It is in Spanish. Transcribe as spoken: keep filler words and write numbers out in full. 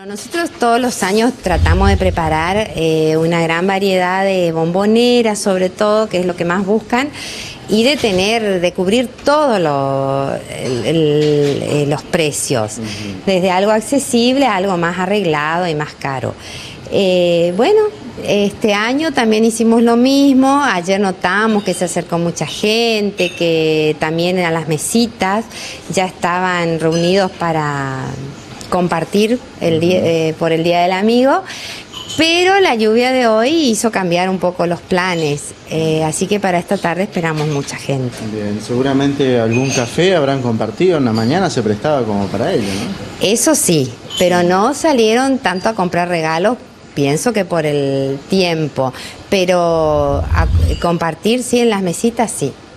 Nosotros todos los años tratamos de preparar eh, una gran variedad de bomboneras, sobre todo, que es lo que más buscan, y de tener, de cubrir todos lo, el, el, eh, los precios, uh-huh. Desde algo accesible a algo más arreglado y más caro. Eh, bueno, este año también hicimos lo mismo. Ayer notamos que se acercó mucha gente, que también a las mesitas ya estaban reunidos para compartir el día, eh, por el Día del Amigo, pero la lluvia de hoy hizo cambiar un poco los planes, eh, así que para esta tarde esperamos mucha gente. Bien, seguramente algún café habrán compartido en la mañana, se prestaba como para ello, ¿no? Eso sí, pero no salieron tanto a comprar regalos, pienso que por el tiempo, pero a compartir sí en las mesitas sí.